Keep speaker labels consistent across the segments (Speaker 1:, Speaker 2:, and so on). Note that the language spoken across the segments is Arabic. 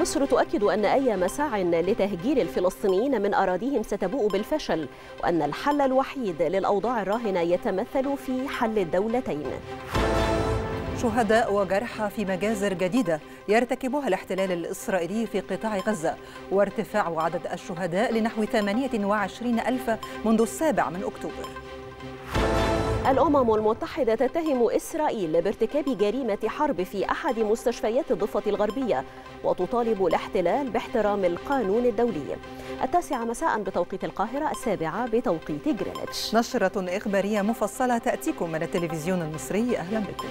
Speaker 1: مصر تؤكد أن أي مساع لتهجير الفلسطينيين من أراضيهم ستبوء بالفشل، وأن الحل الوحيد للأوضاع الراهنة يتمثل في حل الدولتين.
Speaker 2: شهداء وجرحى في مجازر جديدة يرتكبها الاحتلال الإسرائيلي في قطاع غزة، وارتفاع عدد الشهداء لنحو 28,000 منذ 7 أكتوبر.
Speaker 1: الأمم المتحدة تتهم إسرائيل بارتكاب جريمة حرب في أحد مستشفيات الضفة الغربية، وتطالب الاحتلال باحترام القانون الدولي. 9 مساء بتوقيت القاهرة، 7 بتوقيت جرينتش.
Speaker 2: نشرة إخبارية مفصلة تأتيكم من التلفزيون المصري، أهلا بكم.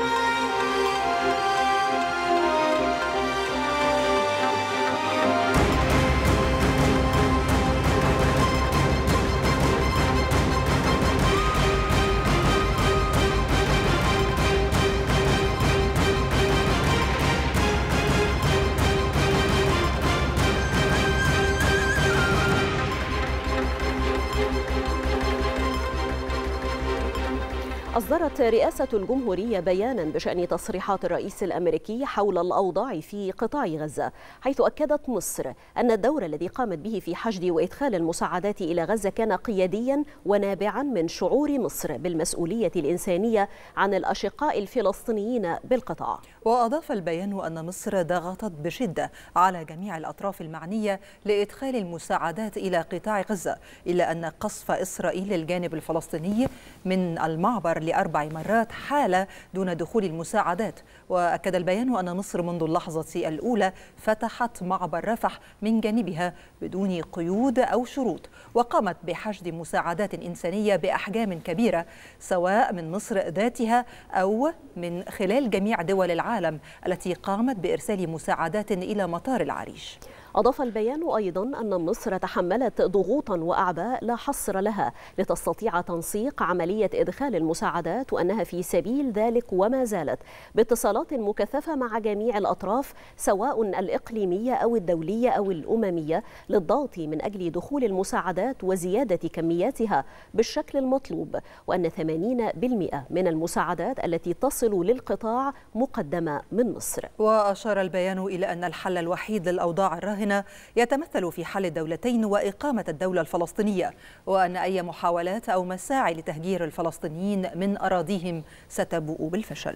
Speaker 1: أصدرت رئاسة الجمهورية بيانا بشأن تصريحات الرئيس الأمريكي حول الأوضاع في قطاع غزة، حيث أكدت مصر أن الدور الذي قامت به في حشد وإدخال المساعدات إلى غزة كان قياديا ونابعا من شعور مصر بالمسؤولية الإنسانية عن الأشقاء الفلسطينيين بالقطاع.
Speaker 2: وأضاف البيان أن مصر ضغطت بشدة على جميع الأطراف المعنية لإدخال المساعدات إلى قطاع غزة، إلا أن قصف إسرائيل للجانب الفلسطيني من المعبر ل4 مرات حال دون دخول المساعدات. وأكد البيان أن مصر منذ اللحظة الأولى فتحت معبر رفح من جانبها بدون قيود أو شروط، وقامت بحشد مساعدات إنسانية بأحجام كبيرة، سواء من مصر ذاتها أو من خلال جميع دول العالم التي قامت بإرسال مساعدات إلى مطار العريش.
Speaker 1: أضاف البيان أيضا أن مصر تحملت ضغوطا وأعباء لا حصر لها لتستطيع تنسيق عملية إدخال المساعدات، وأنها في سبيل ذلك وما زالت باتصالات مكثفة مع جميع الأطراف سواء الإقليمية أو الدولية أو الأممية للضغط من أجل دخول المساعدات وزيادة كمياتها بالشكل المطلوب، وأن 80% من المساعدات التي تصل للقطاع مقدمة من مصر.
Speaker 2: وأشار البيان إلى أن الحل الوحيد للأوضاع الراهنة يتمثل في حل الدولتين وإقامة الدولة الفلسطينية، وأن أي محاولات أو مساعي لتهجير الفلسطينيين من أراضيهم ستبوء بالفشل.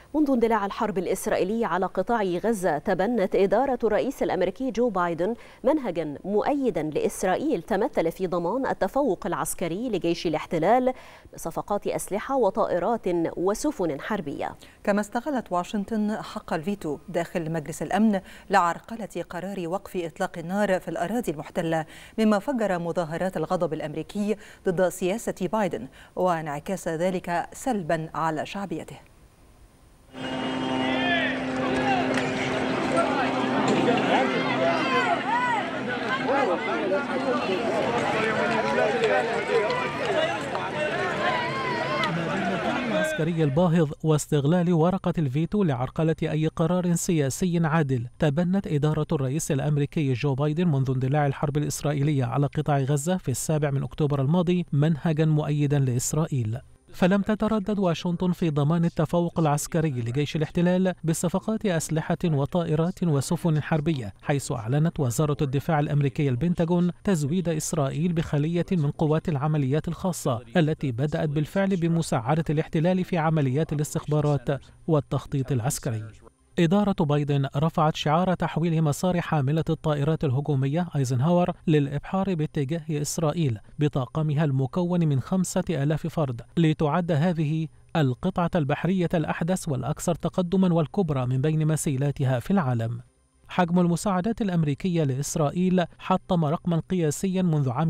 Speaker 1: منذ اندلاع الحرب الإسرائيلية على قطاع غزة تبنت إدارة الرئيس الأمريكي جو بايدن منهجا مؤيدا لإسرائيل تمثل في ضمان التفوق العسكري لجيش الاحتلال بصفقات أسلحة وطائرات وسفن حربية.
Speaker 2: كما استغلت واشنطن حق الفيتو داخل مجلس الأمن لعرقلة قرار وقف إطلاق النار في الأراضي المحتلة، مما فجر مظاهرات الغضب الأمريكي ضد سياسة بايدن وانعكاس ذلك سلبا على شعبيته.
Speaker 3: العسكري الباهظ واستغلال ورقة الفيتو لعرقلة أي قرار سياسي عادل، تبنت إدارة الرئيس الأمريكي جو بايدن منذ اندلاع الحرب الإسرائيلية على قطاع غزة في 7 أكتوبر الماضي منهجا مؤيدا لإسرائيل. فلم تتردد واشنطن في ضمان التفوق العسكري لجيش الاحتلال بصفقات أسلحة وطائرات وسفن حربية، حيث أعلنت وزارة الدفاع الأمريكية البنتاغون تزويد إسرائيل بخلية من قوات العمليات الخاصة التي بدأت بالفعل بمساعدة الاحتلال في عمليات الاستخبارات والتخطيط العسكري. إدارة بايدن رفعت شعار تحويل مسار حاملة الطائرات الهجومية أيزنهاور للإبحار باتجاه إسرائيل بطاقمها المكون من 5000 فرد، لتعد هذه القطعة البحرية الأحدث والأكثر تقدما والكبرى من بين مسيلاتها في العالم. حجم المساعدات الأمريكية لإسرائيل حطم رقما قياسيا منذ عام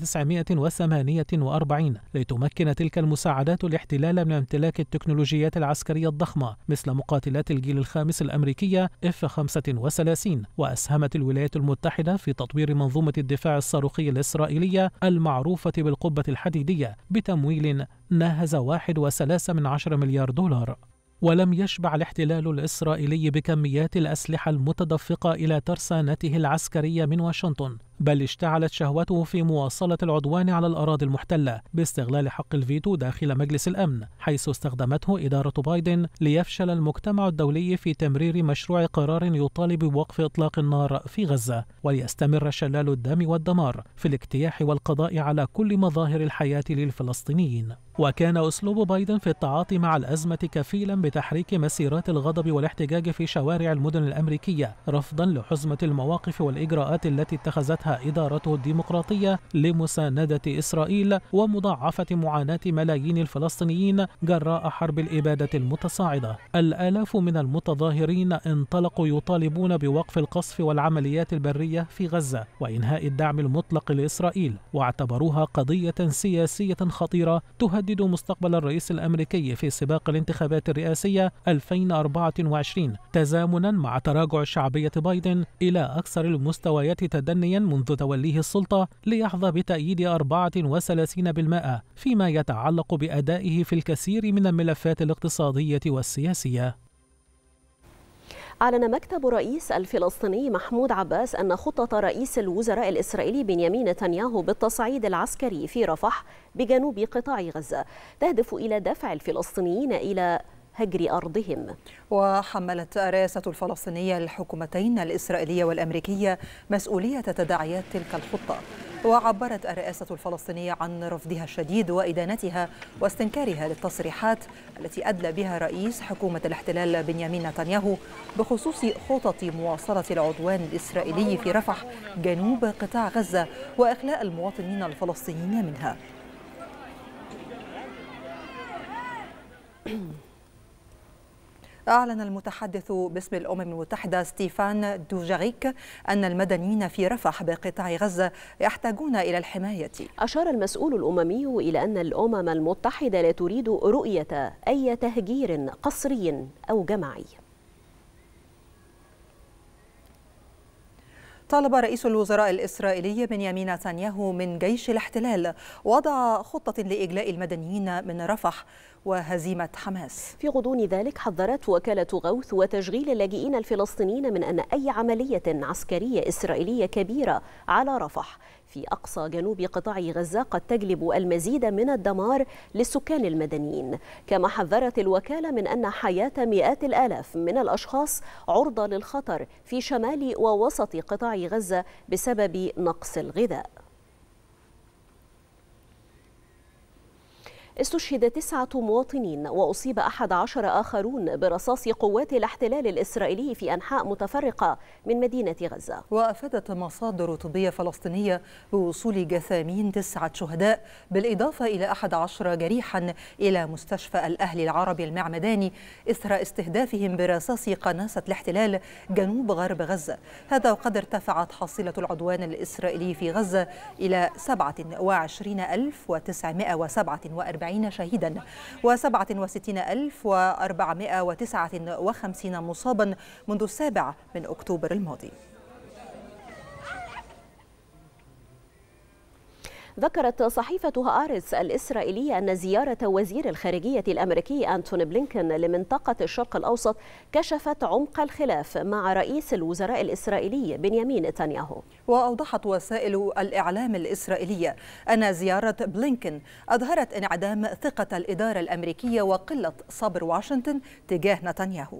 Speaker 3: 1948 لتمكن تلك المساعدات الاحتلال من امتلاك التكنولوجيات العسكرية الضخمة مثل مقاتلات الجيل الخامس الأمريكية F-35، وأسهمت الولايات المتحدة في تطوير منظومة الدفاع الصاروخي الإسرائيلية المعروفة بالقبة الحديدية بتمويل ناهز 1.3 مليار دولار. ولم يشبع الاحتلال الإسرائيلي بكميات الأسلحة المتدفقة إلى ترسانته العسكرية من واشنطن، بل اشتعلت شهوته في مواصلة العدوان على الأراضي المحتلة باستغلال حق الفيتو داخل مجلس الأمن، حيث استخدمته إدارة بايدن ليفشل المجتمع الدولي في تمرير مشروع قرار يطالب بوقف إطلاق النار في غزة، وليستمر شلال الدم والدمار في الاجتياح والقضاء على كل مظاهر الحياة للفلسطينيين. وكان أسلوب بايدن في التعاطي مع الأزمة كفيلا بتحريك مسيرات الغضب والاحتجاج في شوارع المدن الأمريكية، رفضا لحزمة المواقف والإجراءات التي اتخذتها إدارته الديمقراطية لمساندة إسرائيل ومضاعفة معاناة ملايين الفلسطينيين جراء حرب الإبادة المتصاعدة. الآلاف من المتظاهرين انطلقوا يطالبون بوقف القصف والعمليات البرية في غزة وإنهاء الدعم المطلق لإسرائيل، واعتبروها قضية سياسية خطيرة تهدد مستقبل الرئيس الأمريكي في سباق الانتخابات الرئاسية 2024، تزامنا مع تراجع شعبية بايدن إلى أكثر المستويات تدنيا منذ توليه السلطة، ليحظى بتأييد 34% فيما يتعلق بأدائه في الكثير من الملفات الاقتصادية والسياسية.
Speaker 1: أعلن مكتب الرئيس الفلسطيني محمود عباس أن خطة رئيس الوزراء الإسرائيلي بنيامين نتنياهو بالتصعيد العسكري في رفح بجنوب قطاع غزة تهدف إلى دفع الفلسطينيين إلى هجر أرضهم.
Speaker 2: وحملت الرئاسة الفلسطينية الحكومتين الإسرائيلية والأمريكية مسؤولية تداعيات تلك الخطة، وعبرت الرئاسة الفلسطينية عن رفضها الشديد وإدانتها واستنكارها للتصريحات التي أدلى بها رئيس حكومة الاحتلال بنيامين نتنياهو بخصوص خطط مواصلة العدوان الإسرائيلي في رفح جنوب قطاع غزة وإخلاء المواطنين الفلسطينيين منها. أعلن المتحدث باسم الأمم المتحدة ستيفان دوجاريك أن المدنيين في رفح بقطاع غزة يحتاجون إلى الحماية.
Speaker 1: أشار المسؤول الأممي إلى أن الأمم المتحدة لا تريد رؤية أي تهجير قسري أو جماعي.
Speaker 2: طالب رئيس الوزراء الإسرائيلي بنيامين نتنياهو من جيش الاحتلال وضع خطة لإجلاء المدنيين من رفح وهزيمة حماس.
Speaker 1: في غضون ذلك حذرت وكالة غوث وتشغيل اللاجئين الفلسطينيين من أن أي عملية عسكرية إسرائيلية كبيرة على رفح في أقصى جنوب قطاع غزة قد تجلب المزيد من الدمار للسكان المدنيين. كما حذرت الوكالة من أن حياة مئات الآلاف من الأشخاص عرضة للخطر في شمال ووسط قطاع غزة بسبب نقص الغذاء. استشهد 9 مواطنين وأصيب 11 آخرون برصاص قوات الاحتلال الإسرائيلي في أنحاء متفرقة من مدينة غزة.
Speaker 2: وأفادت مصادر طبية فلسطينية بوصول جثامين 9 شهداء بالإضافة إلى 11 جريحا إلى مستشفى الأهلي العربي المعمداني إثر استهدافهم برصاص قناصة الاحتلال جنوب غرب غزة. هذا وقد ارتفعت حصيلة العدوان الإسرائيلي في غزة إلى 27947 شهيدا و67459 مصابا منذ 7 أكتوبر الماضي.
Speaker 1: ذكرت صحيفة هآرتس الإسرائيلية أن زيارة وزير الخارجية الأمريكي أنتوني بلينكن لمنطقة الشرق الأوسط كشفت عمق الخلاف مع رئيس الوزراء الإسرائيلي بنيامين نتنياهو.
Speaker 2: وأوضحت وسائل الإعلام الإسرائيلية أن زيارة بلينكن أظهرت انعدام ثقة الإدارة الأمريكية وقلة صبر واشنطن تجاه نتنياهو.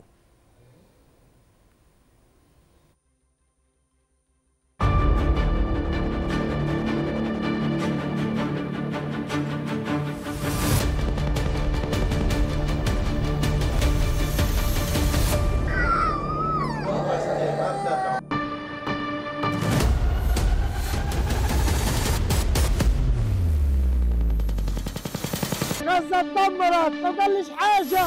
Speaker 4: غزة اتدمرت، ما ضلش حاجة.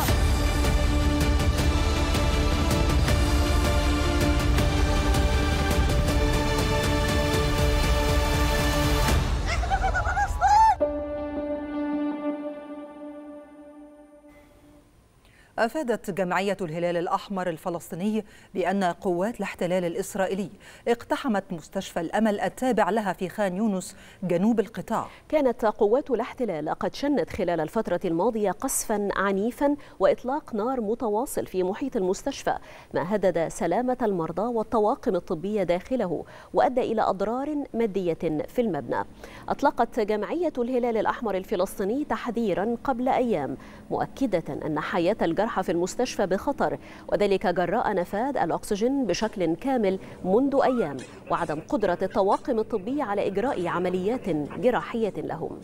Speaker 2: أفادت جمعية الهلال الأحمر الفلسطيني بأن قوات الاحتلال الإسرائيلي اقتحمت مستشفى الأمل التابع لها في خان يونس جنوب القطاع.
Speaker 1: كانت قوات الاحتلال قد شنت خلال الفترة الماضية قصفا عنيفا وإطلاق نار متواصل في محيط المستشفى، ما هدد سلامة المرضى والطواقم الطبية داخله وأدى إلى أضرار مادية في المبنى. أطلقت جمعية الهلال الأحمر الفلسطيني تحذيرا قبل أيام مؤكدة أن حياة الجرحى في المستشفى بخطر، وذلك جراء نفاذ الأكسجين بشكل كامل منذ أيام وعدم قدرة الطواقم الطبية على إجراء عمليات جراحية لهم.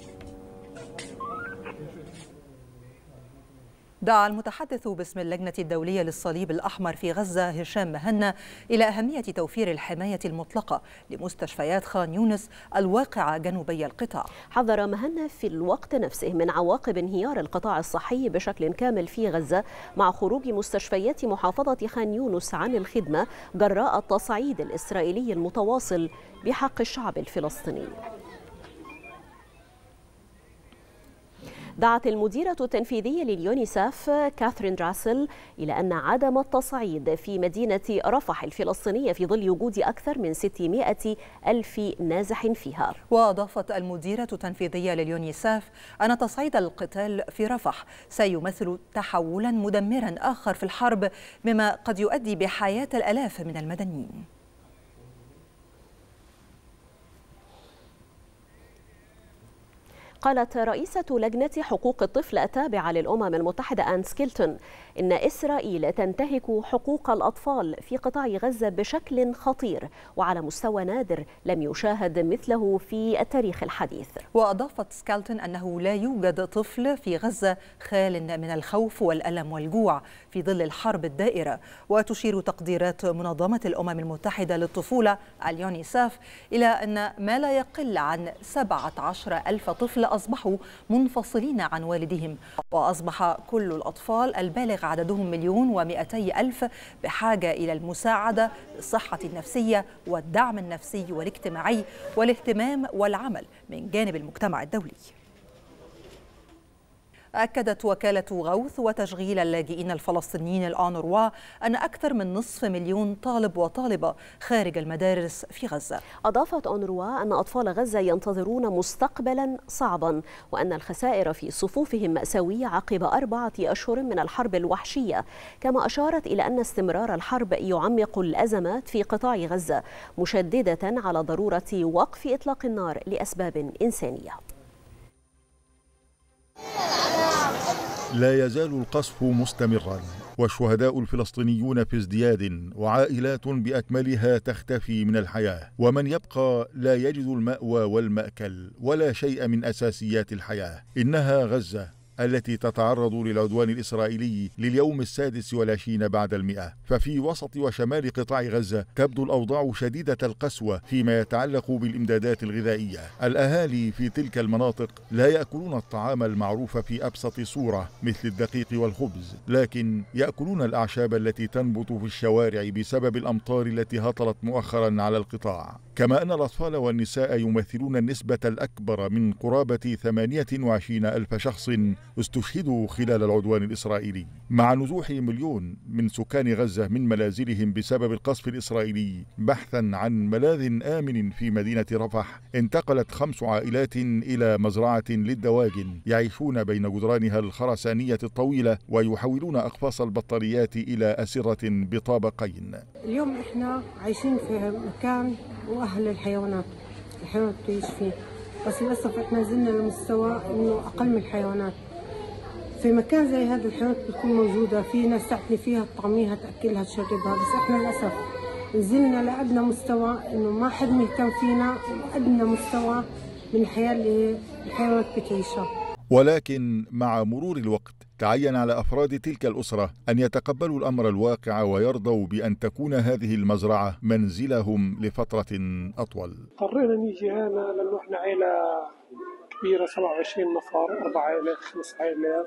Speaker 2: دعا المتحدث باسم اللجنة الدولية للصليب الأحمر في غزة هشام مهنا إلى أهمية توفير الحماية المطلقة لمستشفيات خان يونس الواقعة جنوبي القطاع.
Speaker 1: حذر مهنا في الوقت نفسه من عواقب انهيار القطاع الصحي بشكل كامل في غزة مع خروج مستشفيات محافظة خان يونس عن الخدمة جراء التصعيد الإسرائيلي المتواصل بحق الشعب الفلسطيني. دعت المديرة التنفيذية لليونيسف كاثرين دراسل إلى أن عدم التصعيد في مدينة رفح الفلسطينية في ظل وجود أكثر من 600 ألف نازح فيها.
Speaker 2: وأضافت المديرة التنفيذية لليونيسف أن تصعيد القتال في رفح سيمثل تحولا مدمرا آخر في الحرب، مما قد يؤدي بحياة الآلاف من المدنيين.
Speaker 1: قالت رئيسة لجنة حقوق الطفل التابعة للأمم المتحدة آن سكيلتون إن إسرائيل تنتهك حقوق الأطفال في قطاع غزة بشكل خطير وعلى مستوى نادر لم يشاهد مثله في التاريخ الحديث.
Speaker 2: وأضافت سكيلتون أنه لا يوجد طفل في غزة خال من الخوف والألم والجوع في ظل الحرب الدائرة. وتشير تقديرات منظمة الأمم المتحدة للطفولة اليونيسف إلى أن ما لا يقل عن 17,000 طفل أصبحوا منفصلين عن والدهم، وأصبح كل الأطفال البالغ عددهم 1,200,000 بحاجة إلى المساعدة بالصحة النفسية والدعم النفسي والاجتماعي والاهتمام والعمل من جانب المجتمع الدولي. أكدت وكالة غوث وتشغيل اللاجئين الفلسطينيين الأونروا أن أكثر من 500,000 طالب وطالبة خارج المدارس في غزة.
Speaker 1: أضافت أونروا أن أطفال غزة ينتظرون مستقبلا صعبا وأن الخسائر في صفوفهم مأساوية عقب 4 أشهر من الحرب الوحشية، كما أشارت إلى أن استمرار الحرب يعمق الأزمات في قطاع غزة، مشددة على ضرورة وقف إطلاق النار لأسباب إنسانية.
Speaker 5: لا يزال القصف مستمرا والشهداء الفلسطينيون في ازدياد وعائلات بأكملها تختفي من الحياة، ومن يبقى لا يجد المأوى والمأكل ولا شيء من أساسيات الحياة. إنها غزة التي تتعرض للعدوان الإسرائيلي لليوم 26 بعد 100. ففي وسط وشمال قطاع غزة تبدو الأوضاع شديدة القسوة فيما يتعلق بالإمدادات الغذائية. الأهالي في تلك المناطق لا يأكلون الطعام المعروف في أبسط صورة مثل الدقيق والخبز، لكن يأكلون الأعشاب التي تنبت في الشوارع بسبب الأمطار التي هطلت مؤخرا على القطاع. كما أن الأطفال والنساء يمثلون النسبة الأكبر من قرابة 28,000 شخص استشهدوا خلال العدوان الإسرائيلي. مع نزوح 1,000,000 من سكان غزة من منازلهم بسبب القصف الإسرائيلي بحثا عن ملاذ آمن في مدينة رفح، انتقلت 5 عائلات إلى مزرعة للدواجن يعيشون بين جدرانها الخرسانية الطويلة ويحولون أقفاص البطاريات إلى أسرة بطابقين.
Speaker 6: اليوم احنا عايشين في مكان مؤهل للحيوانات، الحيوانات تعيش فيه، بس للأسف احنا نزلنا لمستوى انه اقل من الحيوانات. في مكان زي هذا الحيوانات بتكون موجودة، في ناس تعتني فيها، تطعميها، تأكلها، تشربها، بس احنا للأسف نزلنا لأدنى مستوى انه ما حد مهتم فينا، أدنى مستوى من الحياة اللي الحيوانات بتعيشها.
Speaker 5: ولكن مع مرور الوقت تعين على أفراد تلك الأسرة أن يتقبلوا الأمر الواقع ويرضوا بأن تكون هذه المزرعة منزلهم لفترة أطول.
Speaker 7: اضطرينا نيجي هنا لأنه احنا عائلة كبيرة، 27 نفر، 4 عائلات 5 عائلات.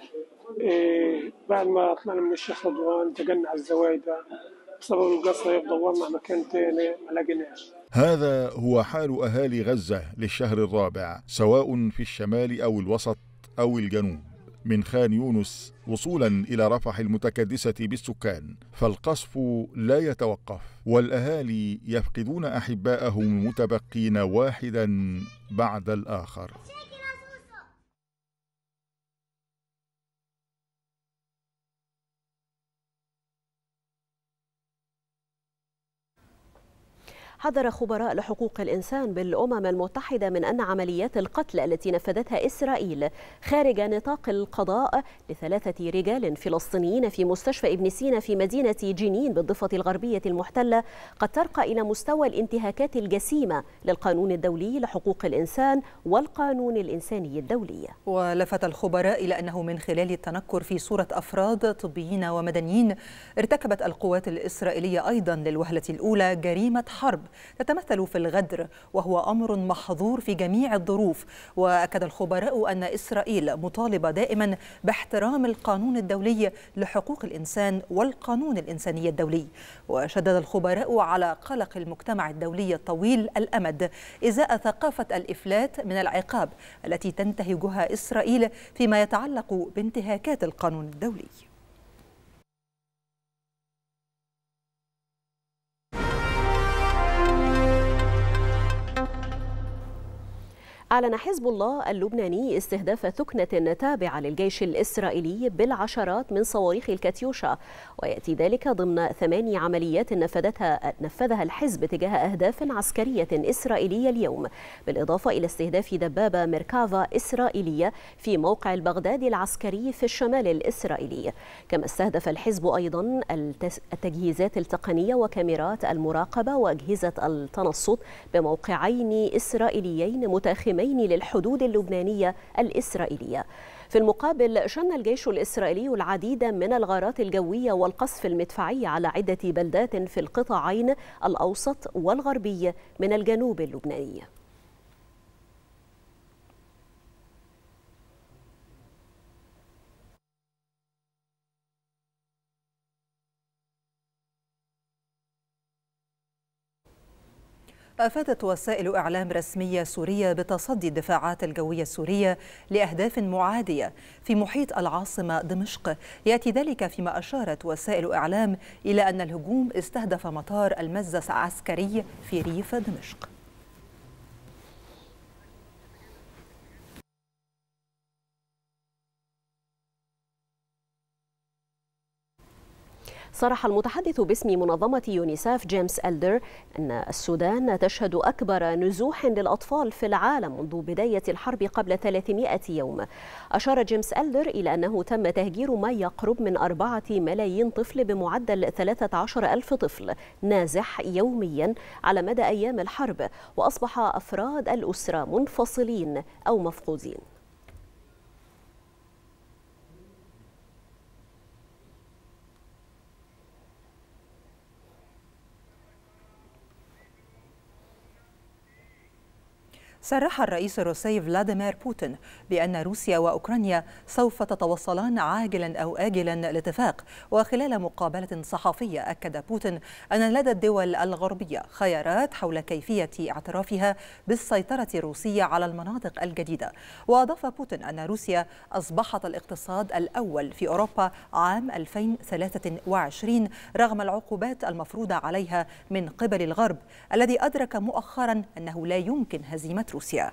Speaker 7: بعد ما طلعنا من الشيخ رضوان انتقلنا على الزوايدة بسبب القصف، دورنا مكان تاني ما لقيناش.
Speaker 5: هذا هو حال أهالي غزة للشهر الرابع، سواء في الشمال أو الوسط أو الجنوب، من خان يونس وصولا إلى رفح المتكدسة بالسكان. فالقصف لا يتوقف، والأهالي يفقدون أحباءهم المتبقين واحدا بعد الآخر.
Speaker 1: حذر خبراء لحقوق الإنسان بالأمم المتحدة من أن عمليات القتل التي نفذتها إسرائيل خارج نطاق القضاء ل3 رجال فلسطينيين في مستشفى ابن سينا في مدينة جنين بالضفة الغربية المحتلة قد ترقى إلى مستوى الانتهاكات الجسيمة للقانون الدولي لحقوق الإنسان والقانون الإنساني الدولي.
Speaker 2: ولفت الخبراء إلى أنه من خلال التنكر في صورة أفراد طبيين ومدنيين ارتكبت القوات الإسرائيلية أيضا للوهلة الأولى جريمة حرب تتمثل في الغدر، وهو أمر محظور في جميع الظروف. وأكد الخبراء أن إسرائيل مطالبة دائما باحترام القانون الدولي لحقوق الإنسان والقانون الإنساني الدولي. وشدد الخبراء على قلق المجتمع الدولي الطويل الأمد إزاء ثقافة الإفلات من العقاب التي تنتهجها إسرائيل فيما يتعلق بانتهاكات القانون الدولي.
Speaker 1: أعلن حزب الله اللبناني استهداف ثكنة تابعة للجيش الإسرائيلي بالعشرات من صواريخ الكاتيوشا، ويأتي ذلك ضمن 8 عمليات نفذها الحزب تجاه أهداف عسكرية إسرائيلية اليوم، بالإضافة إلى استهداف دبابة ميركافا إسرائيلية في موقع البغدادي العسكري في الشمال الإسرائيلي. كما استهدف الحزب أيضا التجهيزات التقنية وكاميرات المراقبة وأجهزة التنصت بموقعين إسرائيليين متاخمين للحدود اللبنانية الإسرائيلية. في المقابل شن الجيش الإسرائيلي العديد من الغارات الجوية والقصف المدفعي على عدة بلدات في القطاعين الأوسط والغربي من الجنوب اللبناني.
Speaker 2: أفادت وسائل إعلام رسمية سورية بتصدي الدفاعات الجوية السورية لأهداف معادية في محيط العاصمة دمشق. يأتي ذلك فيما أشارت وسائل إعلام إلى أن الهجوم استهدف مطار المزز العسكري في ريف دمشق.
Speaker 1: صرح المتحدث باسم منظمة يونيسف جيمس ألدر أن السودان تشهد أكبر نزوح للأطفال في العالم منذ بداية الحرب قبل 300 يوم. أشار جيمس ألدر إلى أنه تم تهجير ما يقرب من 4 ملايين طفل بمعدل 13,000 طفل نازح يوميا على مدى أيام الحرب، وأصبح أفراد الأسرة منفصلين أو مفقودين.
Speaker 2: صرح الرئيس الروسي فلاديمير بوتين بأن روسيا وأوكرانيا سوف تتوصلان عاجلا أو آجلا لاتفاق. وخلال مقابلة صحفية أكد بوتين أن لدى الدول الغربية خيارات حول كيفية اعترافها بالسيطرة الروسية على المناطق الجديدة. وأضاف بوتين أن روسيا أصبحت الاقتصاد الأول في أوروبا عام 2023 رغم العقوبات المفروضة عليها من قبل الغرب، الذي أدرك مؤخرا أنه لا يمكن هزيمة روسيا.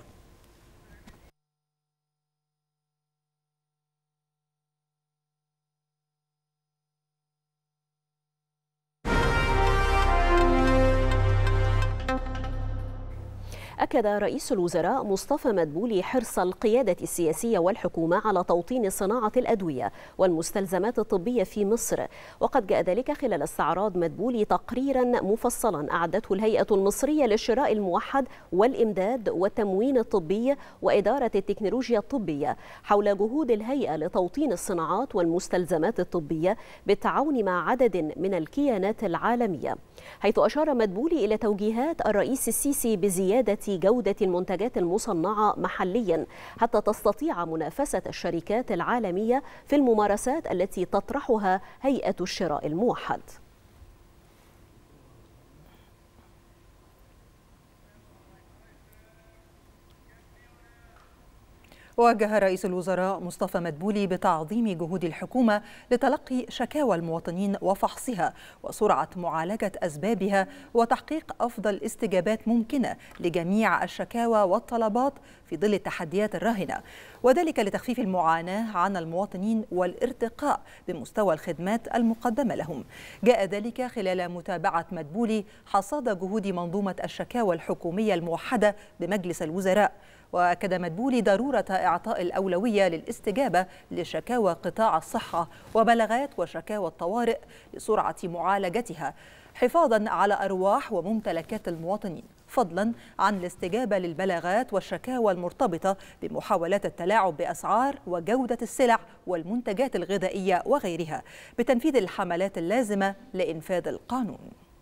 Speaker 1: أكد رئيس الوزراء مصطفى مدبولي حرص القيادة السياسية والحكومة على توطين صناعة الأدوية والمستلزمات الطبية في مصر. وقد جاء ذلك خلال استعراض مدبولي تقريرا مفصلا أعدته الهيئة المصرية للشراء الموحد والإمداد والتموين الطبي وإدارة التكنولوجيا الطبية حول جهود الهيئة لتوطين الصناعات والمستلزمات الطبية بالتعاون مع عدد من الكيانات العالمية، حيث أشار مدبولي إلى توجيهات الرئيس السيسي بزيادة جودة المنتجات المصنعة محليا حتى تستطيع منافسة الشركات العالمية في الممارسات التي تطرحها هيئة الشراء الموحد.
Speaker 2: وجه رئيس الوزراء مصطفى مدبولي بتعظيم جهود الحكومة لتلقي شكاوى المواطنين وفحصها وسرعة معالجة أسبابها وتحقيق أفضل استجابات ممكنة لجميع الشكاوى والطلبات في ظل التحديات الراهنة، وذلك لتخفيف المعاناة عن المواطنين والارتقاء بمستوى الخدمات المقدمة لهم. جاء ذلك خلال متابعة مدبولي حصاد جهود منظومة الشكاوى الحكومية الموحدة بمجلس الوزراء. وأكد مدبولي ضرورة إعطاء الأولوية للاستجابة لشكاوى قطاع الصحة وبلاغات وشكاوى الطوارئ لسرعة معالجتها حفاظا على أرواح وممتلكات المواطنين، فضلا عن الاستجابة للبلاغات والشكاوى المرتبطة بمحاولات التلاعب بأسعار وجودة السلع والمنتجات الغذائية وغيرها بتنفيذ الحملات اللازمة لإنفاذ القانون.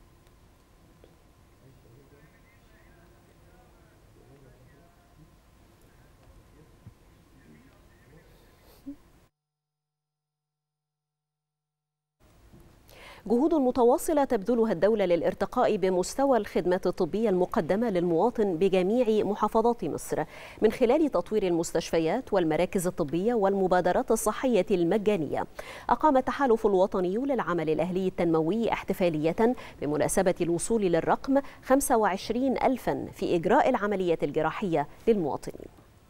Speaker 1: جهود متواصلة تبذلها الدولة للارتقاء بمستوى الخدمات الطبية المقدمة للمواطن بجميع محافظات مصر من خلال تطوير المستشفيات والمراكز الطبية والمبادرات الصحية المجانية. أقام التحالف الوطني للعمل الأهلي التنموي احتفالية بمناسبة الوصول للرقم 25,000 في إجراء العمليات الجراحية للمواطنين.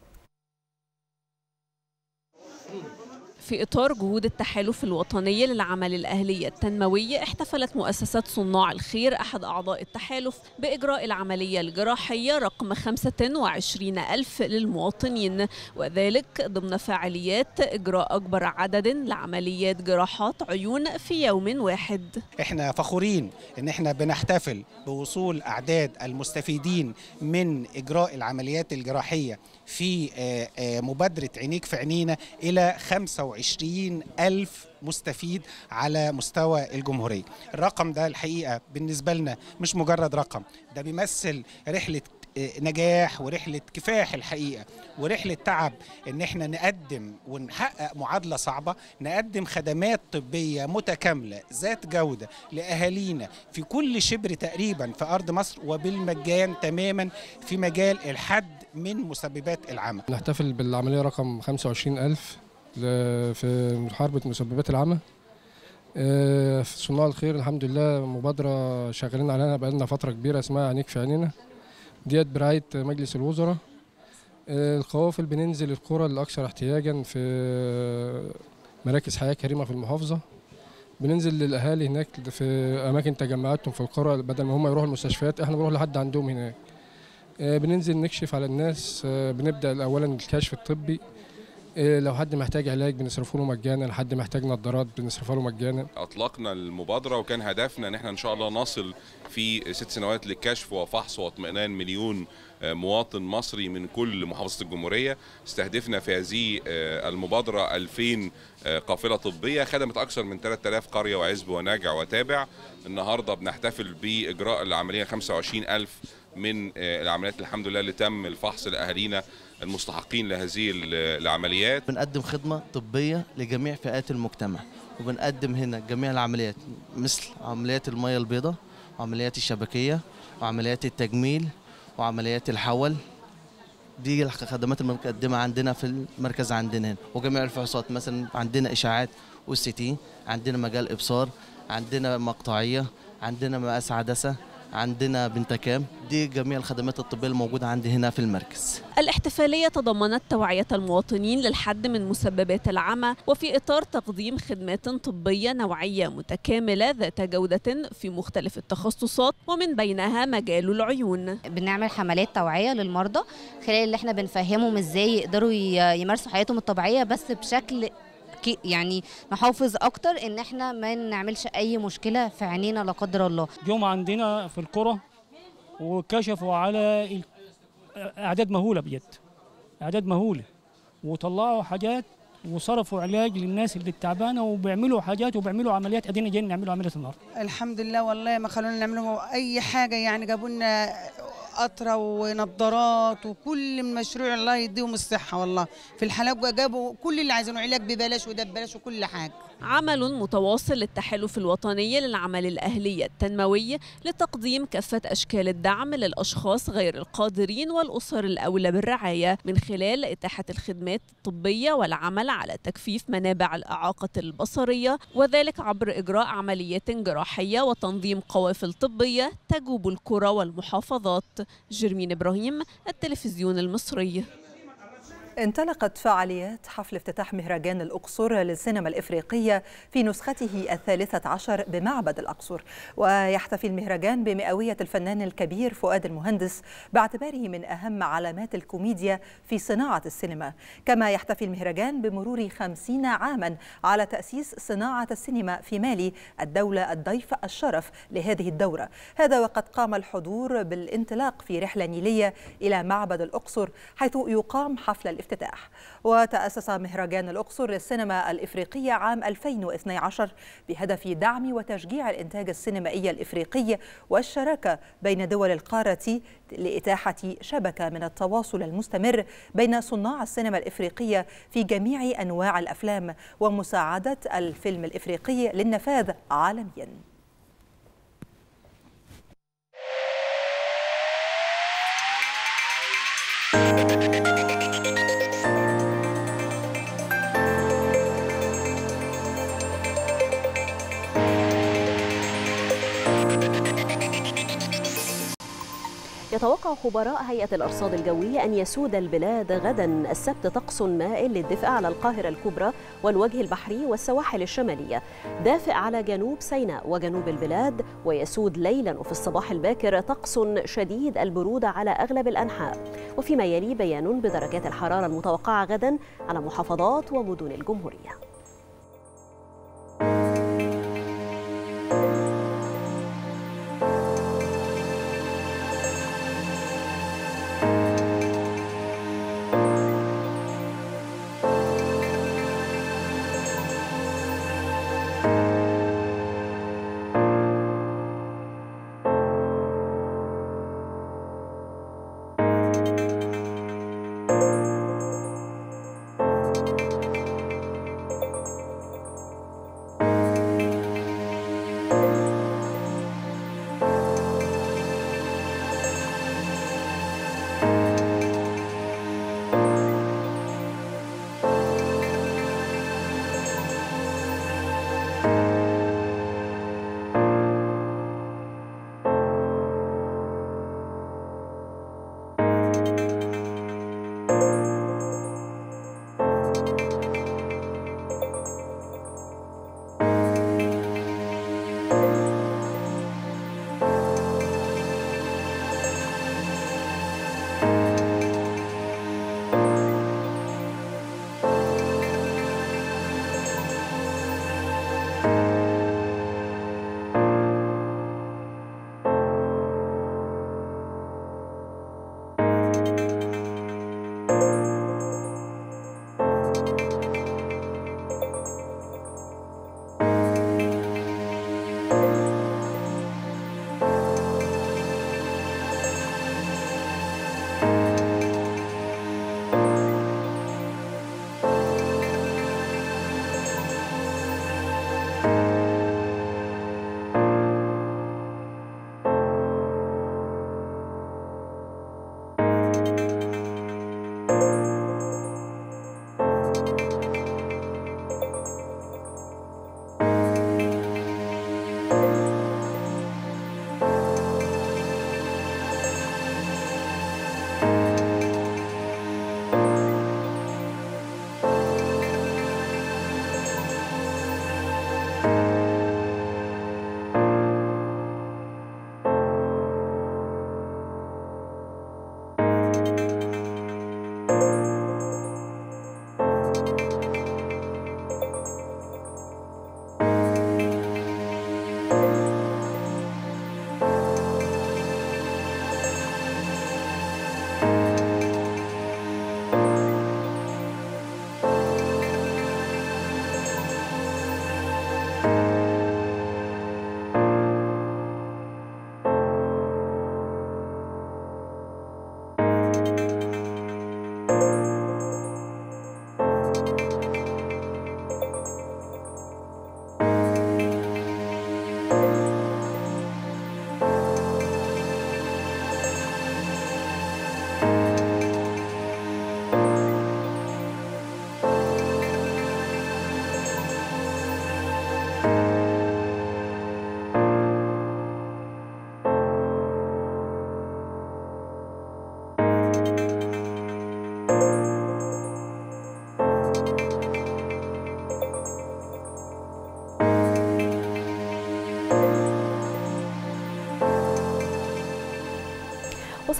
Speaker 8: في إطار جهود التحالف الوطني للعمل الأهلي التنموي، احتفلت مؤسسة صناع الخير أحد أعضاء التحالف بإجراء العملية الجراحية رقم 25,000 للمواطنين، وذلك ضمن فعاليات إجراء أكبر عدد لعمليات جراحات عيون في يوم واحد.
Speaker 9: احنا فخورين إن احنا بنحتفل بوصول أعداد المستفيدين من إجراء العمليات الجراحية في مبادرة عينيك في عينينا إلى 25,000 مستفيد على مستوى الجمهورية. الرقم ده الحقيقة بالنسبة لنا مش مجرد رقم، ده بيمثل رحلة نجاح ورحلة كفاح الحقيقة ورحلة تعب، ان احنا نقدم ونحقق معادلة صعبة، نقدم خدمات طبية متكاملة ذات جودة لأهالينا في كل شبر تقريبا في أرض مصر وبالمجان تماما في مجال الحد من مسببات العمى.
Speaker 10: نحتفل بالعملية رقم 25,000 في محاربة مسببات العمى. في صناع الخير الحمد لله مبادرة شغالين عليها بقالنا فترة كبيرة اسمها عينيك في عينينا، ديت برعاية مجلس الوزراء. القوافل بننزل القرى الأكثر احتياجا في مراكز حياة كريمة في المحافظة، بننزل للأهالي هناك في أماكن تجمعاتهم في القرى، بدل ما هم يروحوا المستشفيات احنا بنروح لحد عندهم هناك. بننزل نكشف على الناس، بنبدأ أولا الكشف الطبي، لو حد محتاج علاج بنصرفه له مجانا، حد محتاج نظارات بنصرفها له مجانا.
Speaker 11: اطلقنا المبادره وكان هدفنا ان احنا ان شاء الله نصل في 6 سنوات للكشف وفحص واطمئنان مليون مواطن مصري من كل محافظه الجمهوريه. استهدفنا في هذه المبادره 2000 قافله طبيه خدمت اكثر من 3000 قريه وعزب وناجع وتابع. النهارده بنحتفل باجراء العمليه 25,000 من العمليات الحمد لله اللي تم الفحص لأهالينا المستحقين لهذه العمليات.
Speaker 12: بنقدم خدمة طبية لجميع فئات المجتمع، وبنقدم هنا جميع العمليات مثل عمليات المياه البيضاء وعمليات الشبكية وعمليات التجميل وعمليات الحول. دي الخدمات المقدمة عندنا في المركز عندنا هنا، وجميع الفحوصات مثلا عندنا إشاعات والسي، عندنا مجال إبصار، عندنا مقطعية، عندنا مقاس عدسة، عندنا بنتكام. دي جميع الخدمات الطبية الموجودة عندي هنا في المركز.
Speaker 8: الاحتفالية تضمنت توعية المواطنين للحد من مسببات العمى، وفي إطار تقديم خدمات طبية نوعية متكاملة ذات جودة في مختلف التخصصات، ومن بينها مجال العيون.
Speaker 13: بنعمل حملات توعية للمرضى خلال اللي احنا بنفهمهم ازاي يقدروا يمارسوا حياتهم الطبيعية، بس بشكل يعني نحافظ اكتر ان احنا ما نعملش اي مشكله في عينينا لا قدر الله.
Speaker 4: جم عندنا في القرى وكشفوا على اعداد مهوله، بجد اعداد مهوله، وطلعوا حاجات وصرفوا علاج للناس اللي التعبانه، وبيعملوا حاجات وبيعملوا عمليات. ادينا جايين نعملوا عمليه النهارده.
Speaker 14: الحمد لله والله ما خلونا نعملوا اي حاجه، يعني جابوا لنا قطره ونظارات وكل مشروع، الله يديهم الصحه والله. في الحلقه جابوا كل اللي عايزينه، علاج ببلاش وده ببلاش وكل حاجه.
Speaker 8: عمل متواصل للتحالف الوطني للعمل الأهلي التنموي لتقديم كافة أشكال الدعم للأشخاص غير القادرين والأسر الأولى بالرعاية، من خلال إتاحة الخدمات الطبية والعمل على تكفيف منابع الإعاقة البصرية، وذلك عبر إجراء عمليات جراحية وتنظيم قوافل طبية تجوب القرى والمحافظات. جرمين إبراهيم، التلفزيون المصري.
Speaker 2: انطلقت فعاليات حفل افتتاح مهرجان الأقصر للسينما الإفريقية في نسخته 13 بمعبد الأقصر، ويحتفي المهرجان بمئوية الفنان الكبير فؤاد المهندس باعتباره من أهم علامات الكوميديا في صناعة السينما. كما يحتفي المهرجان بمرور 50 عاما على تأسيس صناعة السينما في مالي، الدولة الضيف الشرف لهذه الدورة. هذا وقد قام الحضور بالانطلاق في رحلة نيلية إلى معبد الأقصر، حيث يقام حفل الافتتاح. وتأسس مهرجان الأقصر للسينما الإفريقية عام 2012 بهدف دعم وتشجيع الإنتاج السينمائي الإفريقي والشراكة بين دول القارة لإتاحة شبكة من التواصل المستمر بين صناع السينما الإفريقية في جميع أنواع الأفلام، ومساعدة الفيلم الإفريقي للنفاذ عالمياً.
Speaker 1: يتوقع خبراء هيئة الأرصاد الجوية أن يسود البلاد غدا السبت طقس مائل للدفء على القاهرة الكبرى والوجه البحري والسواحل الشمالية، دافئ على جنوب سيناء وجنوب البلاد، ويسود ليلا وفي الصباح الباكر طقس شديد البرودة على أغلب الأنحاء. وفيما يلي بيان بدرجات الحرارة المتوقعة غدا على محافظات ومدن الجمهورية.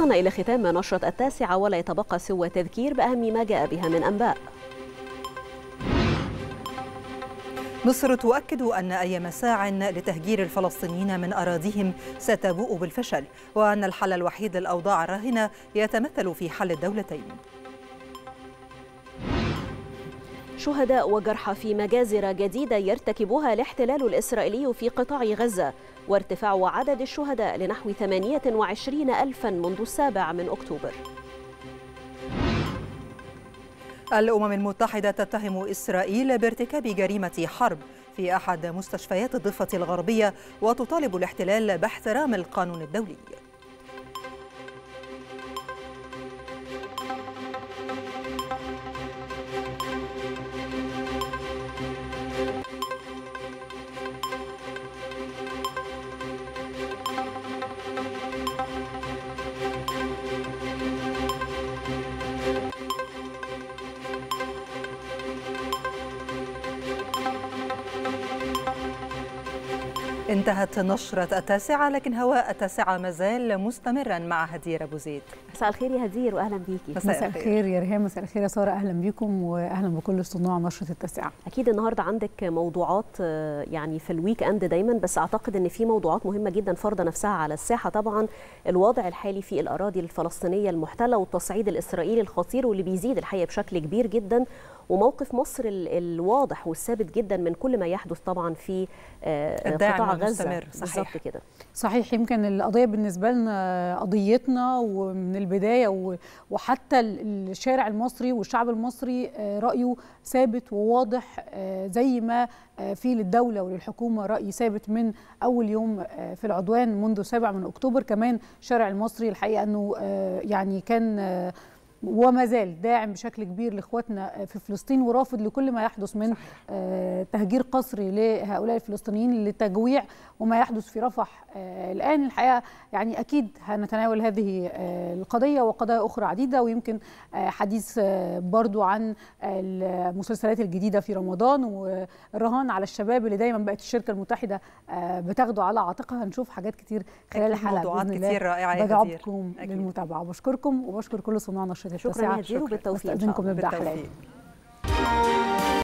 Speaker 1: وصلنا إلى ختام نشرة 9 ولا يتبقى سوى تذكير بأهم ما جاء بها من أنباء.
Speaker 2: مصر تؤكد أن أي مساع لتهجير الفلسطينيين من أراضيهم ستبوء بالفشل، وأن الحل الوحيد للأوضاع الراهنة يتمثل في حل الدولتين.
Speaker 1: شهداء وجرحى في مجازر جديدة يرتكبها الاحتلال الإسرائيلي في قطاع غزة، وارتفاع عدد الشهداء لنحو 28,000 منذ 7 من أكتوبر.
Speaker 2: الأمم المتحدة تتهم إسرائيل بارتكاب جريمة حرب في أحد مستشفيات الضفة الغربية، وتطالب الاحتلال باحترام القانون الدولي. انتهت نشرة 9، لكن هواء 9 ما زال مستمرا مع هدير أبو زيد.
Speaker 1: مساء الخير يا هدير وأهلا بيكي.
Speaker 15: مساء الخير يا ريهام، مساء الخير يا سارة، أهلا بيكم وأهلا بكل صناع نشرة 9.
Speaker 1: أكيد النهاردة عندك موضوعات يعني في الويك أند دايما، بس أعتقد أن في موضوعات مهمة جدا فرض نفسها على الساحة. طبعا الوضع الحالي في الأراضي الفلسطينية المحتلة والتصعيد الإسرائيلي الخطير واللي بيزيد الحقيقة بشكل كبير جدا، وموقف مصر الواضح والثابت جدا من كل ما يحدث طبعا في قطاع غزة. بالظبط كده.
Speaker 15: صحيح، يمكن القضية بالنسبة لنا قضيتنا ومن البداية، وحتى الشارع المصري والشعب المصري رأيه ثابت وواضح، زي ما في للدولة وللحكومة رأي ثابت من أول يوم في العدوان منذ 7 من أكتوبر. كمان الشارع المصري الحقيقة أنه يعني كان وما زال داعم بشكل كبير لاخواتنا في فلسطين، ورافض لكل ما يحدث من تهجير قسري لهؤلاء الفلسطينيين لتجويع وما يحدث في رفح الآن. الحقيقة يعني أكيد هنتناول هذه القضية وقضايا أخرى عديدة، ويمكن حديث برضو عن المسلسلات الجديدة في رمضان والرهان على الشباب اللي دايما بقت الشركة المتحدة بتاخده على عاتقها. هنشوف حاجات كتير خلال الحلقة بإذن الله. كتير رائعة. بدعوكم للمتابعة، بشكركم وبشكر كل صناع نشرة 9.
Speaker 1: شكرا يا هدير وبالتوفيق.
Speaker 15: نبدأ حلقة.